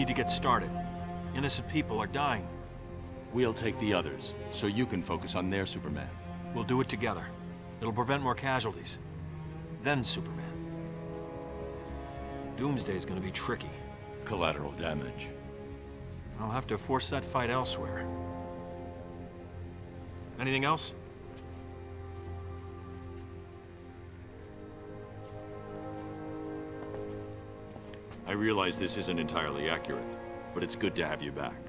need to get started. Innocent people are dying. We'll take the others, so you can focus on their Superman. We'll do it together. It'll prevent more casualties. Then Superman. Doomsday's gonna be tricky. Collateral damage. I'll have to force that fight elsewhere. Anything else? I realize this isn't entirely accurate, but it's good to have you back.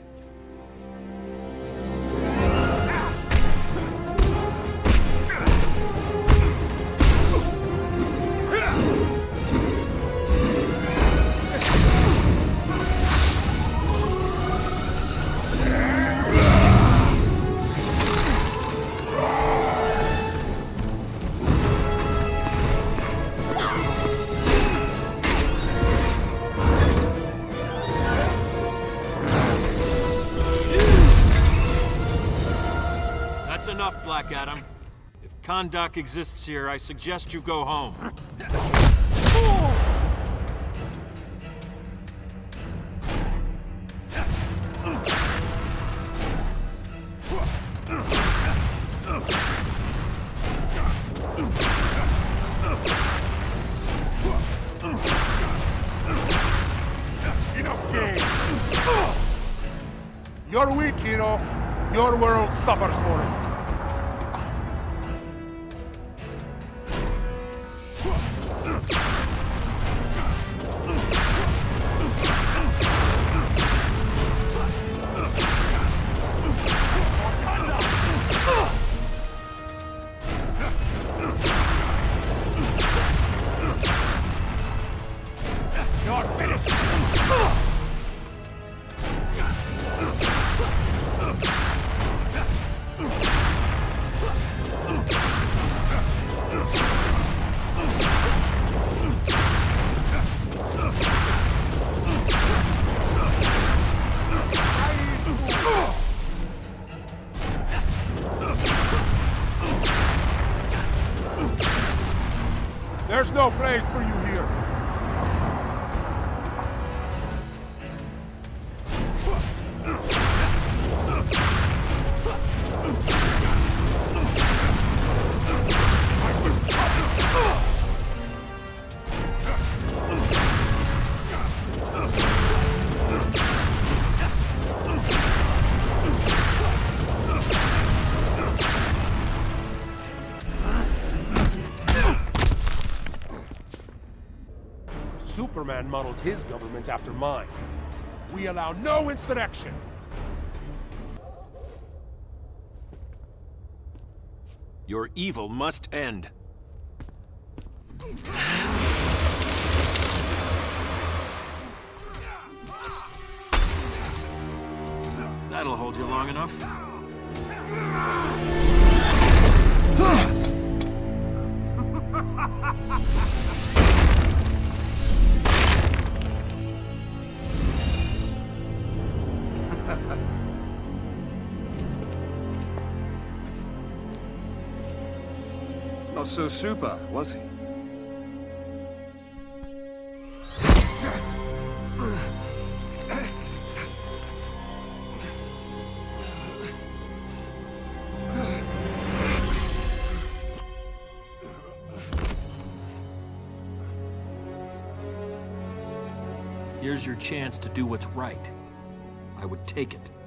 That's enough, Black Adam. If Kahndaq exists here, I suggest you go home. Enough game! You're weak, hero. Your world suffers for it. You're finished! There's no place for you here. Superman modeled his government after mine. We allow no insurrection. Your evil must end. That'll hold you long enough. Not so super, was he? Here's your chance to do what's right. I would take it.